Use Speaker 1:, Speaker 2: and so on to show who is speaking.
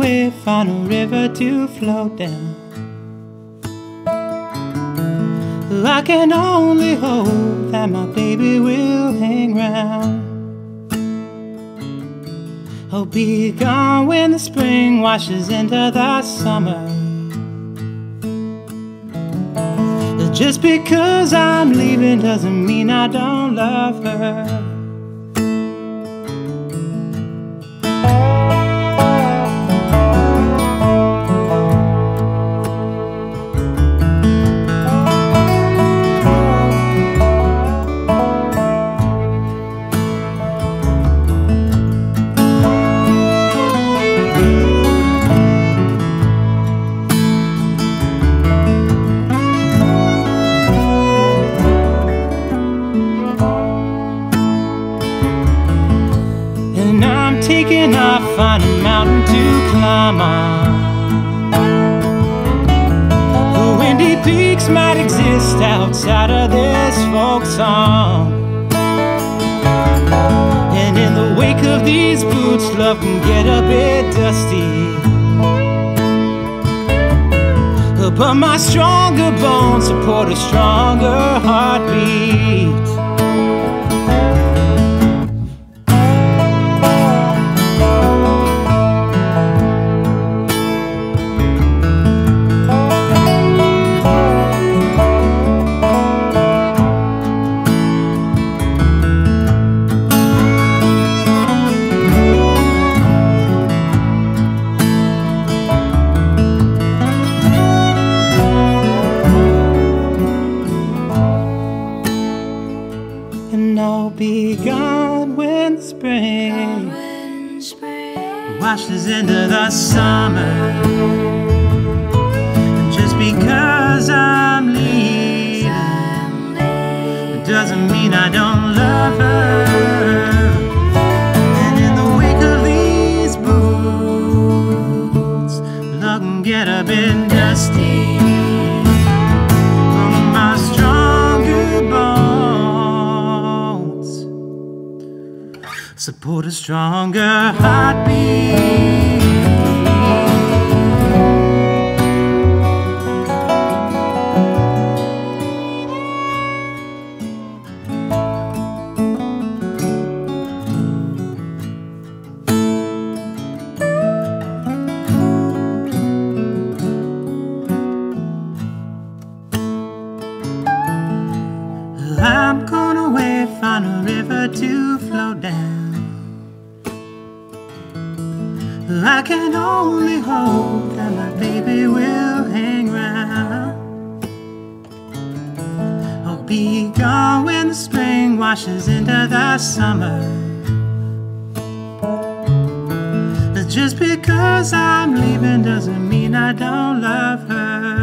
Speaker 1: away, find a river to float down. I can only hope that my baby will hang round. I'll be gone when the spring washes into the summer. Just because I'm leaving doesn't mean I don't love her. Taking off, find a mountain to climb on. The windy peaks might exist outside of this folk song. And in the wake of these boots, love can get a bit dusty. But my stronger bones support a stronger heartbeat. And I'll be gone when the spring washes into the summer. And just because I'm leaving, it doesn't mean I don't love her. And in the wake of these boots, love can get a bit dusty. From my stronger bones support a stronger heartbeat. I'm going away, find a river to flow down. I can only hope that my baby will hang round. I'll be gone when the spring washes into the summer. Just because I'm leaving doesn't mean I don't love her.